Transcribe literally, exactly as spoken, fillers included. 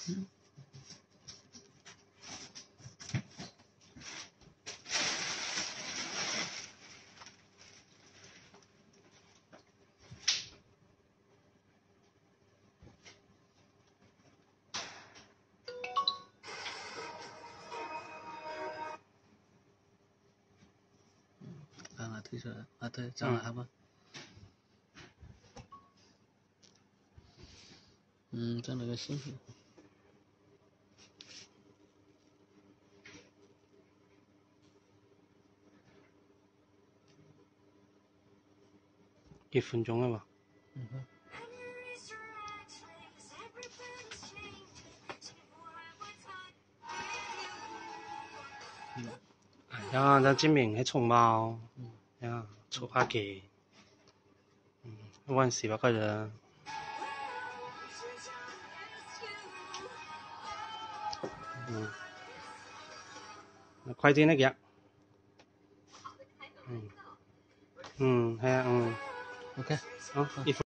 嗯。看看推出来啊，对，这样还不，嗯，这样的个信息。 幾分鐘啊嘛？ 嗯哼。 呀，咱證明係蟲貓，呀，出下機，嗯，萬四百個人，嗯，快啲那個，嗯，嗯，係啊，嗯 ，OK， 好，一分。